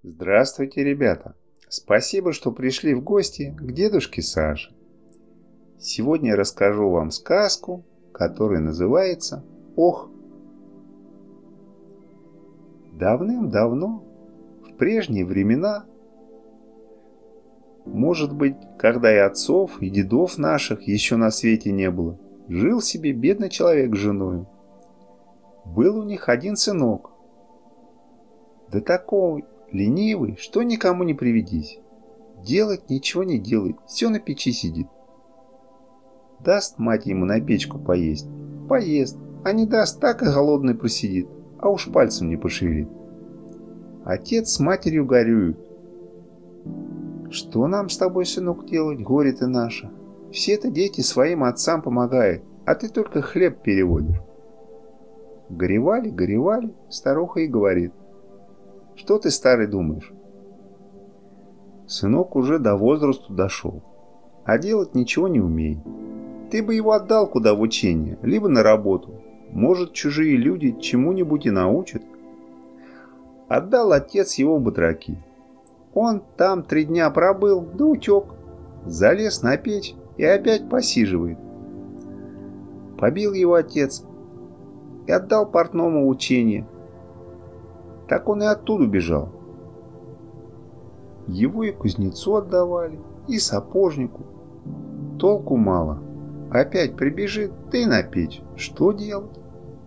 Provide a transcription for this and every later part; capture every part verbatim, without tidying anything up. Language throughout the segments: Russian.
Здравствуйте, ребята! Спасибо, что пришли в гости к дедушке Саше. Сегодня я расскажу вам сказку, которая называется «Ох». Давным-давно, в прежние времена, может быть, когда и отцов, и дедов наших еще на свете не было, жил себе бедный человек с женой. Был у них один сынок, да такой ленивый, что никому не приведись. Делать ничего не делает, все на печи сидит. Даст мать ему на печку поесть, поест, а не даст, так и голодный просидит, а уж пальцем не пошевелит. Отец с матерью горюют. Что нам с тобой, сынок, делать, горе ты наше? Все-то дети своим отцам помогают, а ты только хлеб переводишь. Горевали, горевали, старуха и говорит: что ты, старый, думаешь? Сынок уже до возрасту дошел, а делать ничего не умеет. Ты бы его отдал куда в учение, либо на работу. Может, чужие люди чему-нибудь и научат. Отдал отец его в батраки. Он там три дня пробыл, да утек. Залез на печь и опять посиживает. Побил его отец и отдал портному учение. Так он и оттуда бежал. Его и кузнецу отдавали, и сапожнику. Толку мало. Опять прибежит, да и на печь. Что делать?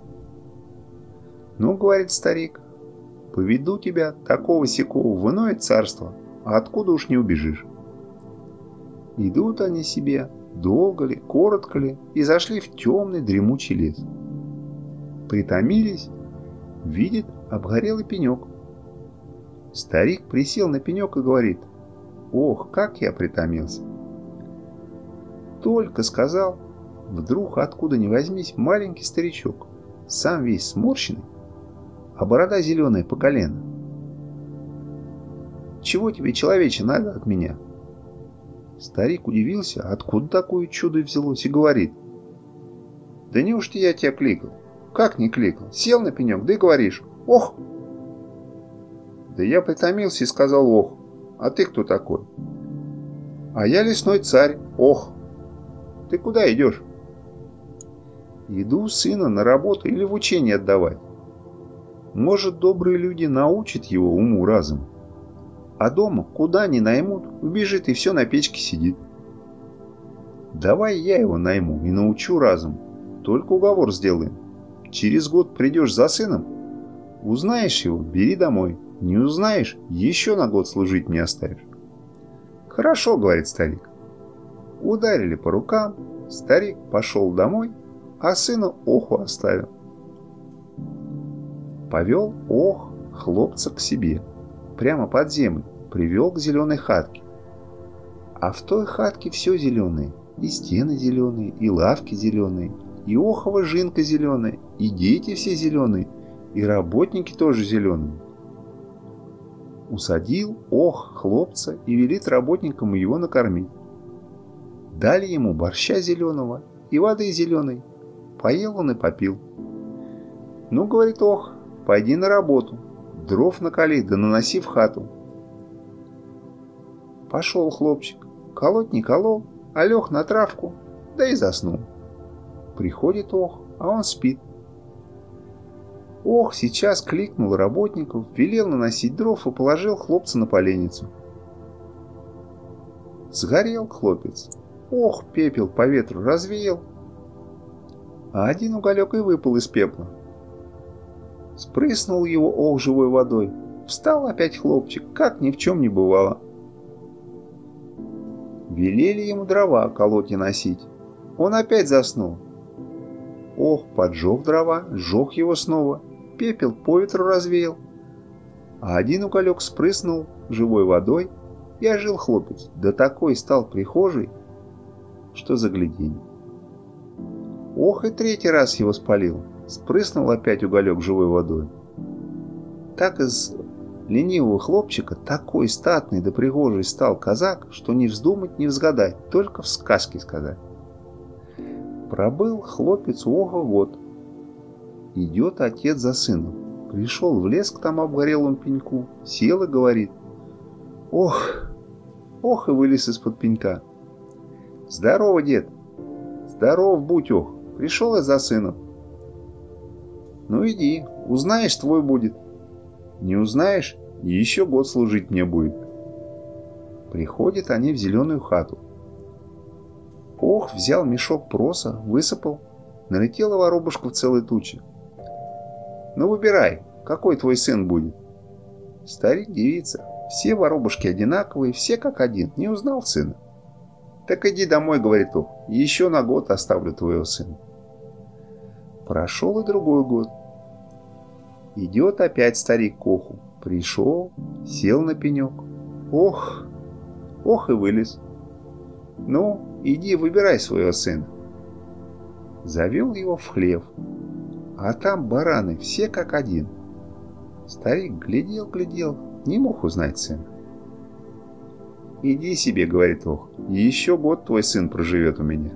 Ну, говорит старик, поведу тебя, такого-сякого, в иное царство, а откуда уж не убежишь. Идут они себе, долго ли, коротко ли, и зашли в темный дремучий лес. Притомились, видит обгорелый пенек. Старик присел на пенек и говорит: ох, как я притомился. Только сказал, вдруг откуда ни возьмись маленький старичок, сам весь сморщенный, а борода зеленая по колено. Чего тебе, человече, надо от меня? Старик удивился, откуда такое чудо взялось, и говорит: да неужто я тебя кликал? Как не кликал? Сел на пенек, да и говоришь: ох! Да я притомился и сказал: ох! А ты кто такой? А я лесной царь. Ох! Ты куда идешь? Иду сына на работу или в учение отдавать. Может, добрые люди научат его уму-разуму. А дома, куда ни наймут, убежит и все на печке сидит. Давай я его найму и научу разуму. Только уговор сделаем. Через год придешь за сыном, узнаешь его, бери домой. Не узнаешь, еще на год служить не оставишь. Хорошо, говорит старик. Ударили по рукам, старик пошел домой, а сына Оху оставил. Повел Ох хлопца к себе, прямо под землю, привел к зеленой хатке. А в той хатке все зеленое, и стены зеленые, и лавки зеленые, и Охова жинка зеленая, и дети все зеленые, и работники тоже зеленые. Усадил Ох хлопца и велит работникам его накормить. Дали ему борща зеленого и воды зеленой. Поел он и попил. Ну, говорит Ох, пойди на работу, дров наколи да наноси в хату. Пошел хлопчик, колоть не колол, а лег на травку, да и заснул. Приходит Ох, а он спит. Ох сейчас кликнул работников, велел наносить дров и положил хлопца на поленницу. Сгорел хлопец. Ох, пепел по ветру развеял, а один уголек и выпал из пепла. Спрыснул его Ох живой водой. Встал опять хлопчик, как ни в чем не бывало. Велели ему дрова колоть и носить. Он опять заснул. Ох поджег дрова, сжег его снова, пепел по ветру развеял, а один уголек спрыснул живой водой, и ожил хлопец, да такой стал прихожий, что загляденье. Ох и третий раз его спалил, спрыснул опять уголек живой водой. Так из ленивого хлопчика такой статный да пригожий стал казак, что не вздумать, не взгадать, только в сказке сказать. Пробыл хлопец у Ога год. Идет отец за сыном. Пришел в лес к тому обгорелому пеньку, сел и говорит: «Ох, ох!» и вылез из-под пенька. «Здорово, дед!» «Здоров будь, ох! Пришел я за сыном». «Ну иди, узнаешь, твой будет». «Не узнаешь, и еще год служить мне будет». Приходят они в зеленую хату. Ох, взял мешок проса, высыпал. Налетела воробушка в целой туче. «Ну выбирай, какой твой сын будет?» Старик дивится. Все воробушки одинаковые, все как один. Не узнал сына. «Так иди домой, — говорит он, — еще на год оставлю твоего сына». Прошел и другой год. Идет опять старик к оху. Пришел, сел на пенек. Ох, ох и вылез. «Ну, иди выбирай своего сына». Завел его в хлев. А там бараны, все как один. Старик глядел-глядел, не мог узнать сына. «Иди себе, — говорит ох, — еще год твой сын проживет у меня».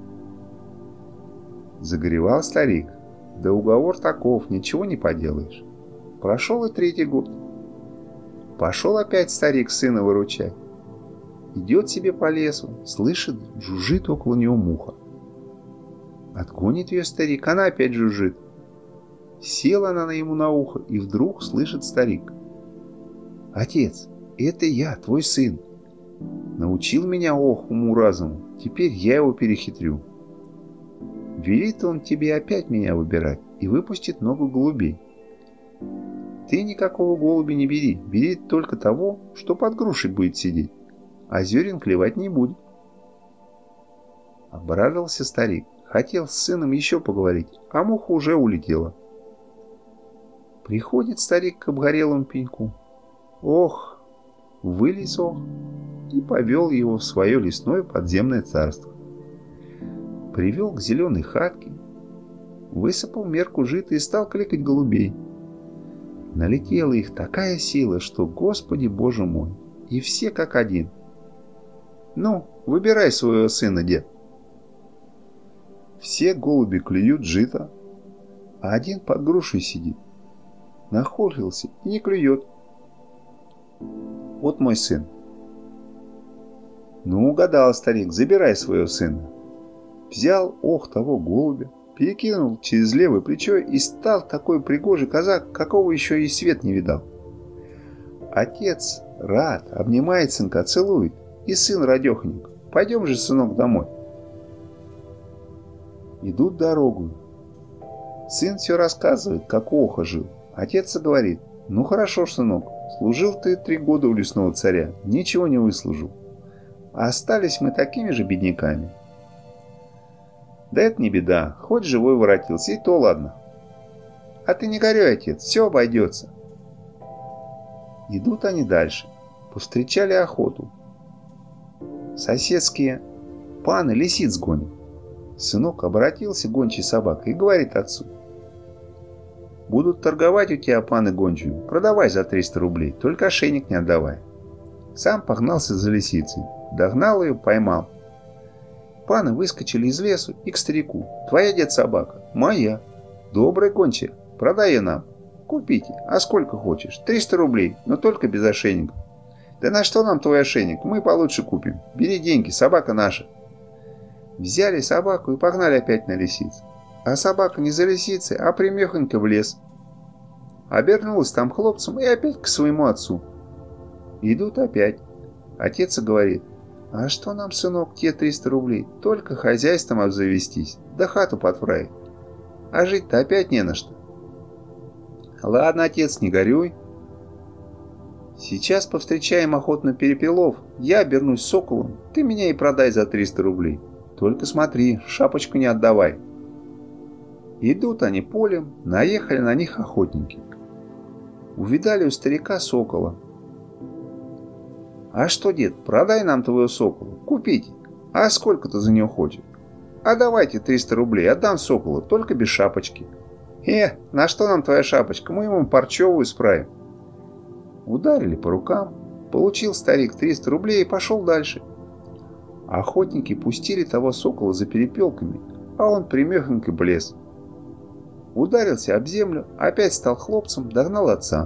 Загоревал старик. Да уговор таков, ничего не поделаешь. Прошел и третий год. Пошел опять старик сына выручать. Идет себе по лесу, слышит, жужжит около него муха. Отгонит ее старик, она опять жужжит. Села она ему на ухо, и вдруг слышит старик: «Отец, это я, твой сын. Научил меня ох уму-разуму, теперь я его перехитрю. Велит он тебе опять меня выбирать и выпустит много голубей. Ты никакого голубя не бери, бери только того, что под грушей будет сидеть, а зерен клевать не будет». Обрадовался старик, хотел с сыном еще поговорить, а муха уже улетела. Приходит старик к обгорелому пеньку. Ох, вылез ох и повел его в свое лесное подземное царство. Привел к зеленой хатке, высыпал мерку жита и стал кликать голубей. Налетела их такая сила, что, Господи Боже мой, и все как один. «Ну, выбирай своего сына, дед». Все голуби клюют жито, а один под грушей сидит. Нахохлился и не клюет. «Вот мой сын». «Ну, угадал старик, забирай своего сына». Взял ох того голубя, перекинул через левое плечо и стал такой пригожий казак, какого еще и свет не видал. Отец рад, обнимает сынка, целует, и сын радеханик: «Пойдем же, сынок, домой». Идут дорогу. Сын все рассказывает, как оха жил. Отец говорит: «Ну хорошо, сынок, служил ты три года у лесного царя, ничего не выслужил. А остались мы такими же бедняками». «Да это не беда, хоть живой воротился, и то ладно». «А ты не горюй, отец, все обойдется». Идут они дальше. Повстречали охоту. Соседские паны лисиц гонят. Сынок обратился гончей собакой и говорит отцу: «Будут торговать у тебя паны гончую, продавай за триста рублей, только ошейник не отдавай». Сам погнался за лисицей, догнал ее, поймал. Паны выскочили из лесу и к старику: «Твоя, дед, собака?» «Моя». «Добрая гончая, продай ее нам». «Купите, а сколько хочешь? триста рублей, но только без ошейника». «Да на что нам твой ошейник? Мы получше купим. Бери деньги, собака наша». Взяли собаку и погнали опять на лисиц. А собака не за лисицей, а примехонько в лес. Обернулась там хлопцем и опять к своему отцу. Идут опять. Отец говорит: «А что нам, сынок, те триста рублей? Только хозяйством обзавестись, да хату подправить. А жить-то опять не на что». «Ладно, отец, не горюй. Сейчас повстречаем охотно перепелов, я обернусь соколом, ты меня и продай за триста рублей. Только смотри, шапочку не отдавай». Идут они полем, наехали на них охотники. Увидали у старика сокола. «А что, дед, продай нам твоего сокола, купите. А сколько ты за него хочешь?» «А давайте триста рублей, отдам соколу, только без шапочки». «Э, на что нам твоя шапочка, мы ему парчевую справим». Ударили по рукам, получил старик триста рублей и пошел дальше. Охотники пустили того сокола за перепелками, а он примехонько блес. ударился об землю, опять стал хлопцем, догнал отца.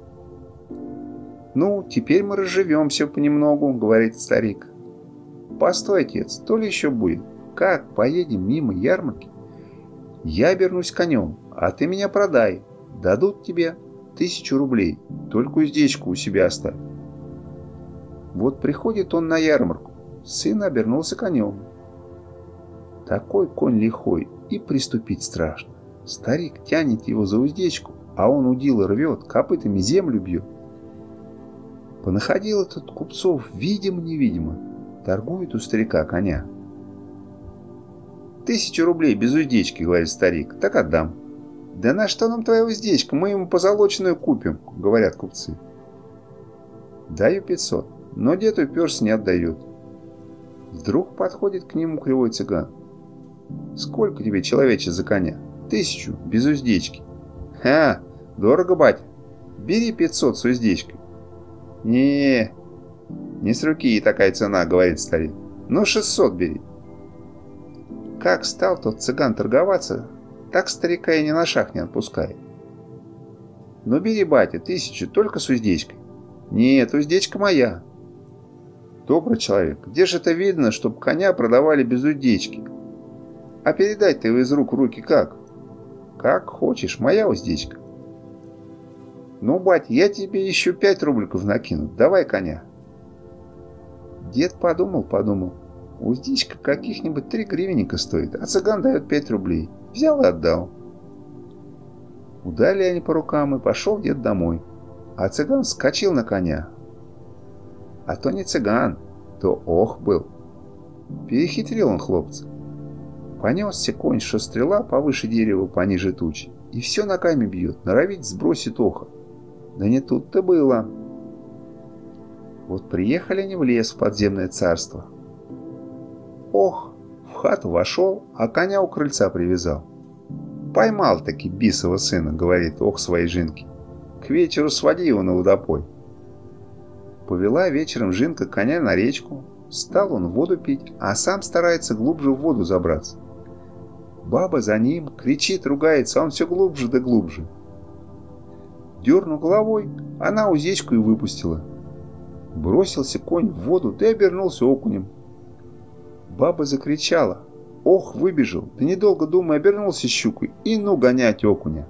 «Ну, теперь мы разживемся понемногу», — говорит старик. «Постой, отец, то ли еще будет. Как поедем мимо ярмарки? Я обернусь конем, а ты меня продай. Дадут тебе тысячу рублей, только уздечку у себя оставь». Вот приходит он на ярмарку, сын обернулся конем. Такой конь лихой, и приступить страшно. Старик тянет его за уздечку, а он удила рвет, копытами землю бьет. Понаходил этот купцов видимо-невидимо, торгует у старика коня. «Тысячу рублей без уздечки», — говорит старик, — «так отдам». «Да на что нам твоя уздечка? Мы ему позолоченную купим», — говорят купцы. «Даю пятьсот, но дед уперся, не отдает». Вдруг подходит к нему кривой цыган. «Сколько тебе, человече, за коня?» «Тысячу, без уздечки». «Ха, дорого, батя. Бери пятьсот с уздечкой». «Не, не с руки такая цена», — говорит старик. «Ну, шестьсот бери». Как стал тот цыган торговаться, так старика и ни на шаг не отпускает. «Ну, бери, батя, тысячу, только с уздечкой». «Нет, уздечка моя». «Добрый человек, где же это видно, чтоб коня продавали без уздечки? А передать-то его из рук в руки как?» «Как хочешь, моя уздечка». «Ну, батя, я тебе еще пять рубликов накину. Давай коня». Дед подумал-подумал. Уздечка каких-нибудь три гривенника стоит, а цыган дает пять рублей. Взял и отдал. Удали они по рукам, и пошел дед домой. А цыган вскочил на коня. А то не цыган, то ох был. Перехитрил он хлопца. Понесся конь, что стрела повыше дерева, пониже тучи. И все ногами бьет, норовить сбросит оха. Да не тут-то было. Вот приехали они в лес, в подземное царство. Ох, в хату вошел, а коня у крыльца привязал. Поймал-таки бисова сына, говорит ох своей жинке. К вечеру своди его на водопой. Повела вечером жинка коня на речку. Стал он воду пить, а сам старается глубже в воду забраться. Баба за ним кричит, ругается, а он все глубже да глубже. Дернул головой, она уздечку и выпустила. Бросился конь в воду, да и обернулся окунем. Баба закричала. Ох, выбежал, да недолго думая обернулся щукой и ну гонять окуня.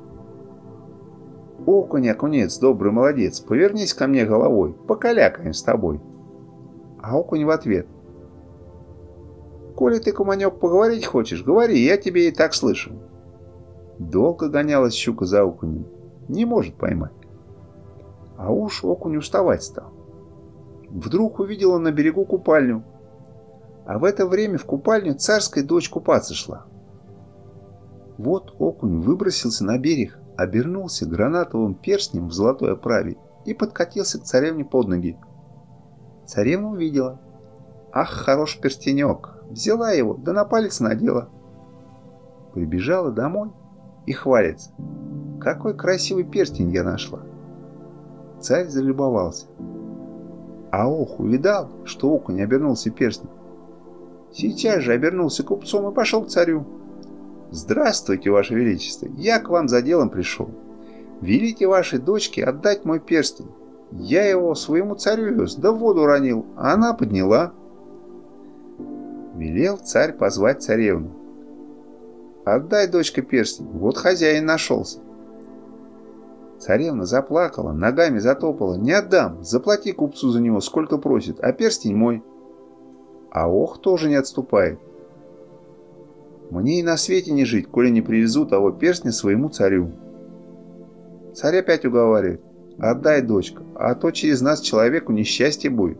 «Окунь, окунец, добрый молодец, повернись ко мне головой, покалякаем с тобой». А окунь в ответ: «Коли ты, куманек, поговорить хочешь, говори, я тебе и так слышу». Долго гонялась щука за окунем, не может поймать. А уж окунь уставать стал. Вдруг увидел он на берегу купальню, а в это время в купальню царская дочь купаться шла. Вот окунь выбросился на берег, обернулся гранатовым перстнем в золотой оправе и подкатился к царевне под ноги. Царевна увидела. Ах, хорош перстенек! Взяла его, да на палец надела. Прибежала домой и хвалится. Какой красивый перстень я нашла. Царь залюбовался. А ох, увидал, что окунь обернулся перстнем. Сейчас же обернулся купцом и пошел к царю. «Здравствуйте, ваше величество, я к вам за делом пришел. Велите вашей дочке отдать мой перстень. Я его своему царю вез, да в воду ронил, а она подняла». Велел царь позвать царевну. «Отдай, дочка, перстень, вот хозяин нашелся». Царевна заплакала, ногами затопала. «Не отдам, заплати купцу за него, сколько просит, а перстень мой». А ох тоже не отступает. «Мне и на свете не жить, коли не привезу того перстня своему царю». Царь опять уговаривает: «Отдай, дочка, а то через нас человеку несчастье будет».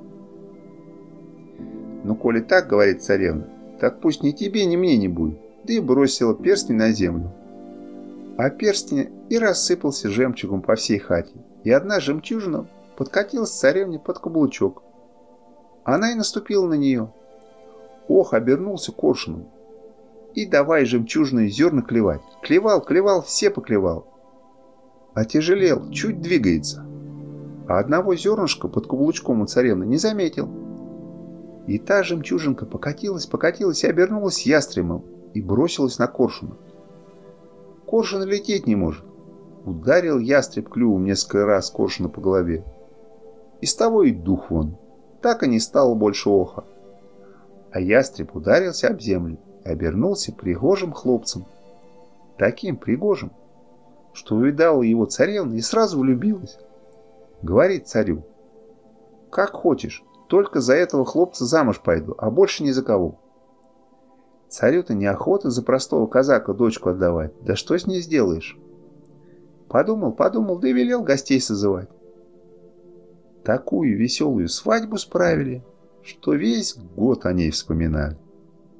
«Ну, коли так, — говорит царевна, — так пусть ни тебе, ни мне не будет». Да и бросила перстень на землю. А перстень и рассыпался жемчугом по всей хате, и одна жемчужина подкатилась царевне под каблучок. Она и наступила на нее. Ох, обернулся коршуном. И давай жемчужные зерна клевать. Клевал, клевал, все поклевал. Отяжелел, чуть двигается. А одного зернышка под каблучком у царевны не заметил. И та жемчужинка покатилась, покатилась и обернулась ястребом и бросилась на коршуна. Коршун лететь не может. Ударил ястреб клювом несколько раз коршуна по голове. И с того и дух вон. Так и не стало больше оха. А ястреб ударился об землю и обернулся пригожим хлопцем. Таким пригожим, что увидала его царевна и сразу влюбилась. Говорит царю: «Как хочешь, только за этого хлопца замуж пойду, а больше ни за кого». Царю-то неохота за простого казака дочку отдавать, да что с ней сделаешь? Подумал, подумал, да и велел гостей созывать. Такую веселую свадьбу справили, что весь год о ней вспоминали.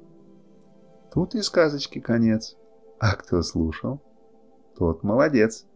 Тут и сказочки конец. А кто слушал, тот молодец.